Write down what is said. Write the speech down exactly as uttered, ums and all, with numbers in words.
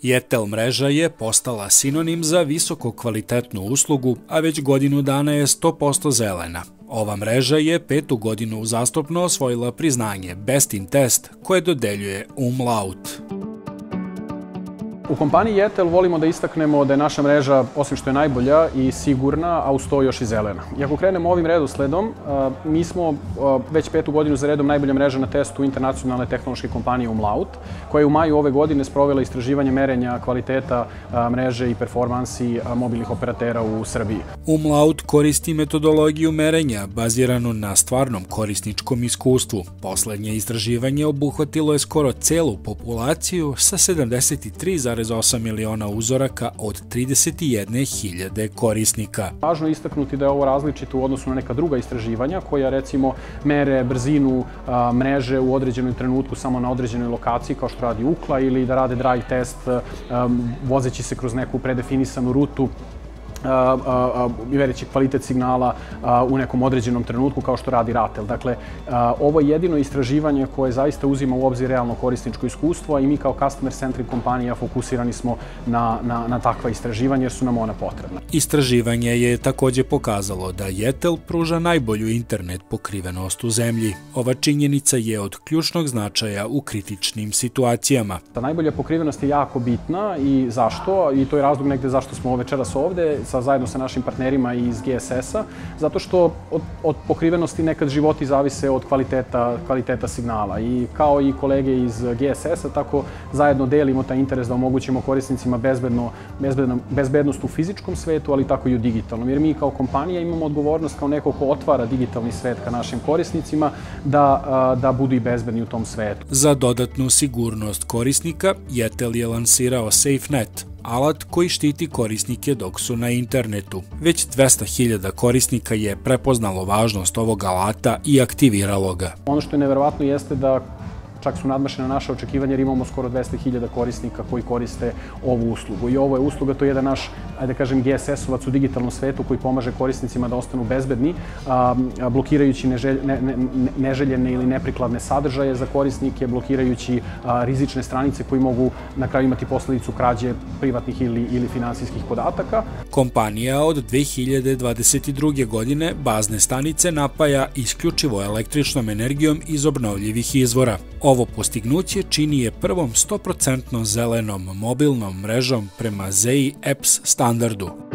Jetel mreža je postala sinonim za visoko kvalitetnu uslugu, a već godinu dana je sto posto zelena. Ova mreža je petu godinu uzastopno osvojila priznanje Best in Test koje dodeljuje Umlaut. U kompaniji Jetel volimo da istaknemo da je naša mreža, osim što je najbolja, i sigurna, a uz to još i zelena. I ako krenemo ovim redosledom, mi smo već petu godinu za redom najbolja mreža na testu internacionalne tehnološke kompanije Umlaut, koja je u maju ove godine sprovela istraživanje merenja kvaliteta mreže i performansi mobilnih operatera u Srbiji. Umlaut koristi metodologiju merenja baziranu na stvarnom korisničkom iskustvu. Poslednje istraživanje obuhvatilo je skoro celu populaciju sa sedamdeset tri zarez osam miliona uzoraka od trideset jedne hiljade korisnika. Važno je istaknuti da je ovo različito u odnosu na neka druga istraživanja koja recimo mere brzinu mreže u određenom trenutku samo na određenoj lokaciji kao što radi Ukla ili da rade drive test vozeći se kroz neku predefinisanu rutu i veći kvalitet signala u nekom određenom trenutku kao što radi Ratel. Dakle, ovo je jedino istraživanje koje zaista uzima u obzir realno korisničko iskustvo, a i mi kao customer-centric kompanija fokusirani smo na, na, na takva istraživanja jer su nam ona potrebna. Istraživanje je takođe pokazalo da Jetel pruža najbolju internet pokrivenost u zemlji. Ova činjenica je od ključnog značaja u kritičnim situacijama. Ta najbolja pokrivenost je jako bitna i zašto? I to je razlog negde zašto smo večeras ovde zajedno sa našim partnerima iz G S S-a, zato što od, od pokrivenosti nekad životi zavise od kvaliteta, kvaliteta signala. I kao i kolege iz G S S-a, tako zajedno delimo taj interes da omogućimo korisnicima bezbedno, bezbedno, bezbednost u fizičkom svetu, ali tako i u digitalnom. Jer mi kao kompanija imamo odgovornost kao neko ko otvara digitalni svet ka našim korisnicima da, da budu i bezbedni u tom svetu. Za dodatnu sigurnost korisnika, Jetel je lansirao SafeNet, alat koji štiti korisnike dok su na internetu. Već dvesta hiljada korisnika je prepoznalo važnost ovog alata i aktiviralo ga. Ono što je neverovatno jeste da čak su nadmašene naše očekivanja jer imamo skoro dvesta hiljada korisnika koji koriste ovu uslugu. I ovo je usluga, to je jedan naš, ajde da kažem, G S S-ovac u digitalnom svetu koji pomaže korisnicima da ostanu bezbedni, blokirajući neželjene ili neprikladne sadržaje za korisnike, blokirajući rizične stranice koji mogu na kraju imati posledicu krađe privatnih ili, ili finansijskih podataka. Kompanija od dve hiljade dvadeset druge. godine bazne stanice napaja isključivo električnom energijom iz obnovljivih izvora. Ovo postignuće čini je prvom sto posto zelenom mobilnom mrežom prema Z E I Apps standardu.